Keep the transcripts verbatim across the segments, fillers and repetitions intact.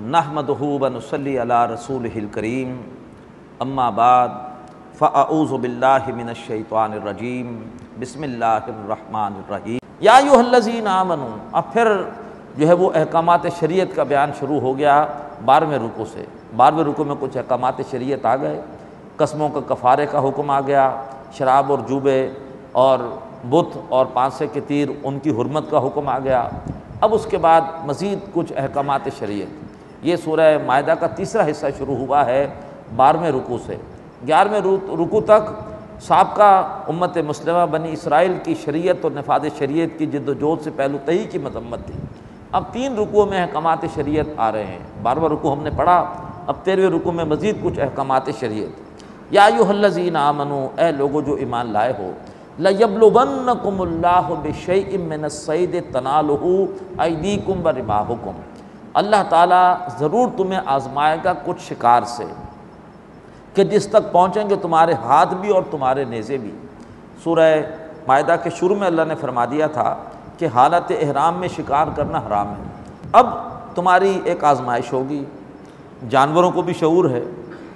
نحمدہ و نصلی علی رسولہ الکریم اما بعد فاعوذ باللہ من الشیطان الرجیم بسم اللہ الرحمن الرحیم یا ایھا الذین آمنوا۔ اب پھر جو ہے وہ احکامات شریعت کا بیان شروع ہو گیا بارہویں رکوع سے۔ بارہویں رکوع میں کچھ احکامات شریعت آ گئے، قسموں کا کفارے کا حکم آ گیا، شراب اور جوبے اور بت اور پانسے کے تیر ان کی حرمت کا حکم آ گیا۔ اب اس کے بعد مزید کچھ احکامات شریعت، یہ سورہ مائدہ کا تیسرا حصہ شروع ہوا ہے بارہویں رکوع سے۔ گیارہویں رکوع تک سابقہ امت مسلمہ بنی اسرائیل کی شریعت اور نفاذ شریعت کی جد و جہد سے پہلو تہی کی مذمت تھی۔ اب تین رکوع میں احکامات شریعت آ رہے ہیں۔ بارہواں رکوع ہم نے پڑھا، اب تیرہویں رکوع میں مزید کچھ احکامات شریعت۔ یا ایھا الذین آمنوا، اے لوگو جو ایمان لائے ہو، لَيَبْلُوَنَّكُمُ اللَّهُ بِشَيْءٍ مِّنَ الصَّيْدِ تَنَالُهُ أَيْدِيكُمْ وَرِمَاحُكُمْ۔ اللہ تعالیٰ ضرور تمہیں آزمائے گا کچھ شکار سے کہ جس تک پہنچیں گے تمہارے ہاتھ بھی اور تمہارے نیزے بھی۔ سورہ مائدہ کے شروع میں اللہ نے فرما دیا تھا کہ حالت احرام میں شکار کرنا حرام ہے۔ اب تمہاری ایک آزمائش ہوگی، جانوروں کو بھی شعور ہے،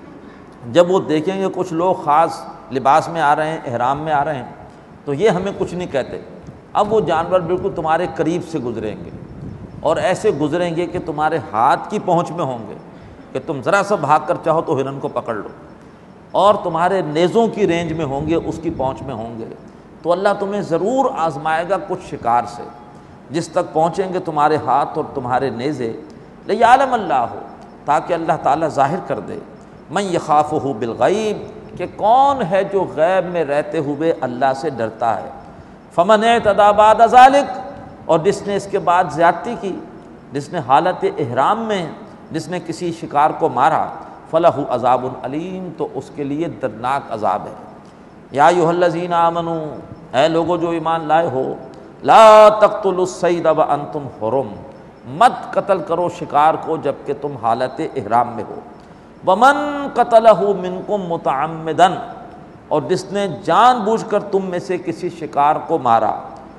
جب وہ دیکھیں گے کچھ لوگ خاص لباس میں آ رہے ہیں، احرام میں آ رہے ہیں، تو یہ ہمیں کچھ نہیں کہتے۔ اب وہ جانور بالکل تمہارے قریب سے گزریں گے اور ایسے گزریں گے کہ تمہارے ہاتھ کی پہنچ میں ہوں گے کہ تم ذرا سا بھاگ کر چاہو تو ہرن کو پکڑ لو، اور تمہارے نیزوں کی رینج میں ہوں گے، اس کی پہنچ میں ہوں گے۔ تو اللہ تمہیں ضرور آزمائے گا کچھ شکار سے جس تک پہنچیں گے تمہارے ہاتھ اور تمہارے نیزے۔ لِیَعْلَمَ اللَّهُ، تاکہ اللہ تعالیٰ ظاہر کر دے، مَن یَخَافُهُ بِالْغَیْبِ، کہ کون ہے جو غیب میں رہتے ہوئے اللہ سے ڈرتا ہے۔ فَمَنِ اعْتَدَىٰ بَعْدَ ذَلِكَ، اور جس نے اس کے بعد زیادتی کی، جس نے حالت احرام میں جس نے کسی شکار کو مارا، فَلَهُ عَذَابٌ عَلِيمٌ، تو اس کے لیے دردناک عذاب ہے۔ یا ایھا الذین آمنوا، اے لوگو جو ایمان لائے ہو، لا تقتلوا الصید وانتم حرم، مت قتل کرو شکار کو جبکہ تم حالت احرام میں ہو۔ ومن قتلہ منکم متعمدا، اور جس نے جان بوجھ کر تم میں سے کسی شکار کو مارا،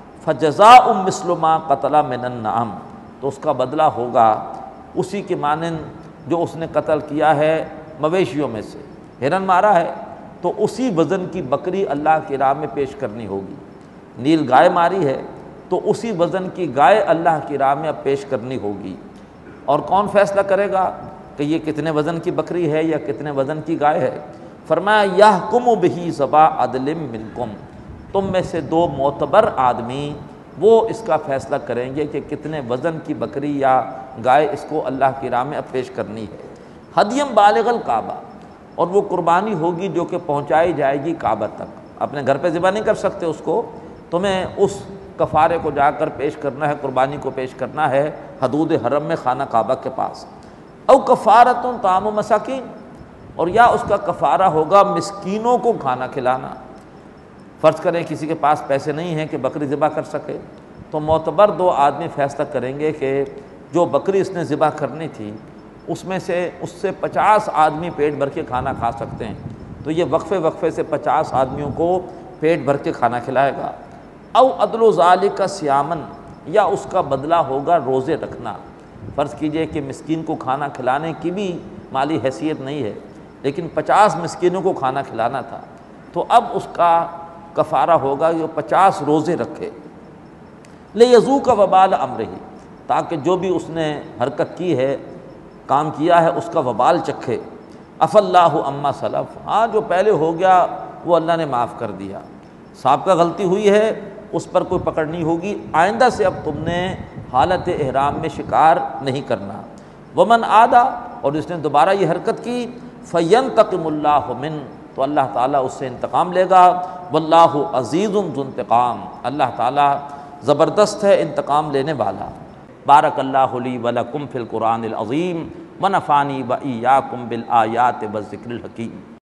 فجزاء مثل ما قتل من النعم، تو اس کا بدلہ ہوگا اسی کے مانند جو اس نے قتل کیا ہے مویشیوں میں سے۔ ہرن مارا ہے تو اسی وزن کی بکری اللہ کی راہ میں پیش کرنی ہوگی۔ نیل گائے ماری ہے تو اسی وزن کی گائے اللہ کی راہ میں اب پیش کرنی ہوگی۔ اور کون فیصلہ کرے گا کہ یہ کتنے وزن کی بکری ہے یا کتنے وزن کی گائے ہے؟ فرمایا یحکم بہ ذوی عدل منکم، تم میں سے دو معتبر آدمی وہ اس کا فیصلہ کریں گے کہ کتنے وزن کی بکری یا گائے اس کو اللہ کی راہ میں اب پیش کرنی ہے۔ ہدیم بالغ الکعبہ، اور وہ قربانی ہوگی جو کہ پہنچائی جائے گی کعبہ تک۔ اپنے گھر پہ ذبح نہیں کر سکتے اس کو، تمہیں اس کفارے کو جا کر پیش کرنا ہے، قربانی کو پیش کرنا ہے حدود حرم میں خانہ کعبہ کے پاس۔ او کفارۃ طعام مساکین، اور یا اس کا کفارہ ہوگا مسکینوں کو کھانا کھلانا۔ فرض کریں کسی کے پاس پیسے نہیں ہیں کہ بکری ذبح کر سکے، تو معتبر دو آدمی فیصلہ کریں گے کہ جو بکری اس نے ذبح کرنی تھی اس میں سے اس سے پچاس آدمی پیٹ بھر کے کھانا کھا سکتے ہیں، تو یہ وقفے وقفے سے پچاس آدمیوں کو پیٹ بھر کے کھانا کھلائے گا۔ او عدل ذالک صیامن، یا اس کا بدلہ ہوگا روزے رکھنا۔ فرض کیجئے کہ مسکین کو کھانا کھلانے کی بھی مالی حیثیت نہیں ہے، لیکن پچاس مسکینوں کو کھانا کھلانا تھا، تو اب اس کا کفارہ ہوگا جو پچاس روزے رکھے۔ لیذوق وبال امرہ، تاکہ جو بھی اس نے حرکت کی ہے، کام کیا ہے، اس کا وبال چکھے۔ عفی اللہ عما سلف، ہاں جو پہلے ہو گیا وہ اللہ نے معاف کر دیا۔ سابقہ غلطی ہوئی ہے اس پر کوئی پکڑ نہیں ہوگی، آئندہ سے اب تم نے حالت احرام میں شکار نہیں کرنا۔ ومن عادا، اور جس نے دوبارہ یہ حرکت کی، فینتقم اللہ من، تو اللہ تعالیٰ اس سے انتقام لے گا۔ واللہ عزیز ذو انتقام، اللہ تعالیٰ زبردست ہے انتقام لینے والا۔ بارک اللہ لی ولکم فی القرآن العظیم ونفعنی وإیاکم بالآیات والذکر الحکیم۔